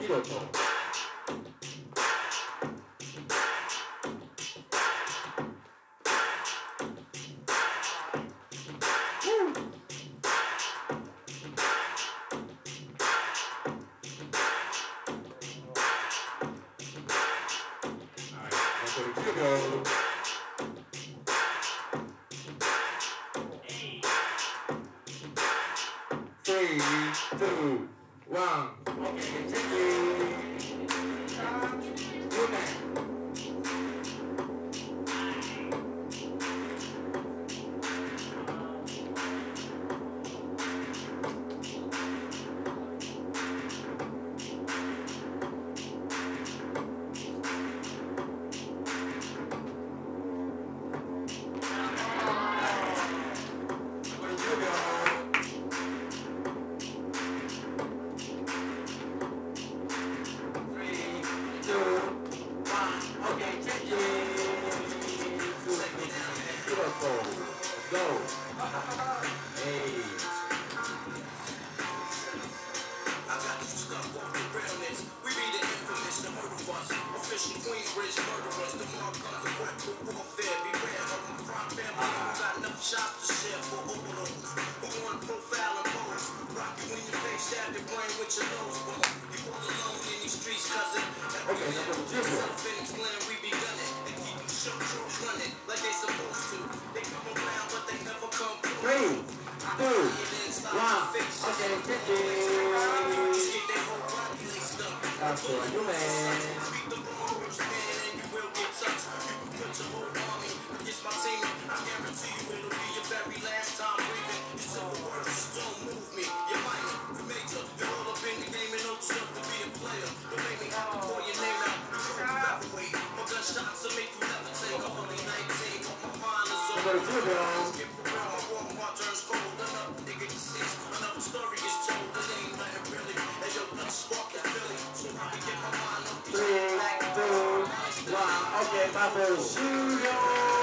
Hiroto. Go. 3, 2, 1. Okay, continue. Good man. Go. Hey. I got you stuck off the realness. We be the infamous, the murder bus. Official Queensbridge murderers. The mark comes to work for warfare. Beware of my crime family. Who got enough shots to share for overload. Who want to profile and pose. Rock you in your face, stab your brain with your nose bone. You all alone in these streets, cousin. Okay, that's what you do. Phoenix land, we be gunning. And keep you shook, running like they supposed to. They come around, but they never come through. 3, 2, 1. Okay, continue. That's what you man. Okay, Papa, shoot